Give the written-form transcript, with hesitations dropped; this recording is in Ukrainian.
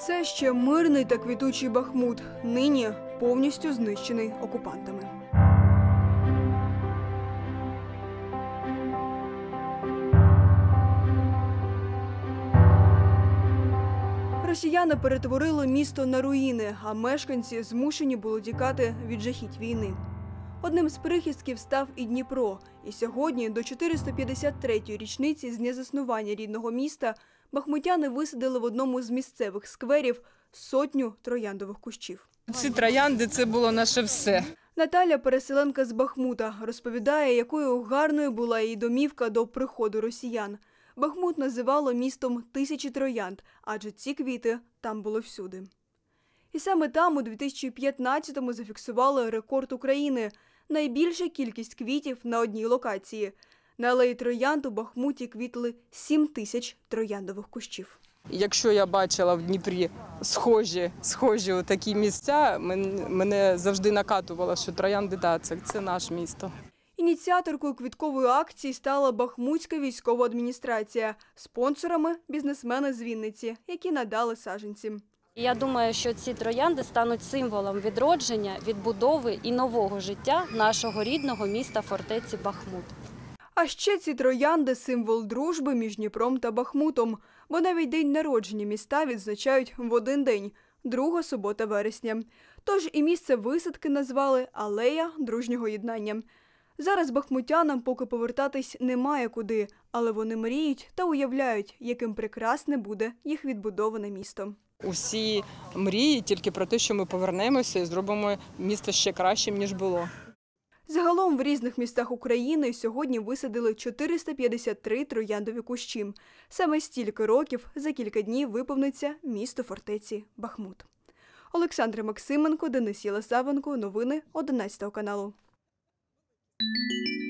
Це ще мирний та квітучий Бахмут, нині повністю знищений окупантами. Росіяни перетворили місто на руїни, а мешканці змушені були тікати від жахіть війни. Одним з прихистків став і Дніпро. І сьогодні, до 453-ї річниці з дня заснування рідного міста, бахмутяни висадили в одному з місцевих скверів 100 трояндових кущів. Ці троянди – це було наше все. Наталя, переселенка з Бахмута, розповідає, якою гарною була її домівка до приходу росіян. Бахмут називало містом тисячі троянд, адже ці квіти там були всюди. І саме там у 2015-му зафіксували рекорд України – найбільша кількість квітів на одній локації. На алеї троянд у Бахмуті квітли 7 тисяч трояндових кущів. Якщо я бачила в Дніпрі схожі такі місця, мене завжди накатувало, що троянди – це наше місто. Ініціаторкою квіткової акції стала Бахмутська військова адміністрація. Спонсорами – бізнесмени з Вінниці, які надали саджанці. Я думаю, що ці троянди стануть символом відродження, відбудови і нового життя нашого рідного міста фортеці Бахмут. А ще ці троянди – символ дружби між Дніпром та Бахмутом, бо навіть день народження міста відзначають в один день – 2 субота вересня. Тож і місце висадки назвали «Алея дружнього єднання». Зараз бахмутянам поки повертатись немає куди, але вони мріють та уявляють, яким прекрасне буде їх відбудоване місто. Усі мріють тільки про те, що ми повернемося і зробимо місто ще кращим, ніж було. Загалом в різних містах України сьогодні висадили 453 трояндові кущі. Саме стільки років за кілька днів виповниться місто фортеці Бахмут. Олександра Максименко, Денис Єлисавенко. Новини 11 каналу.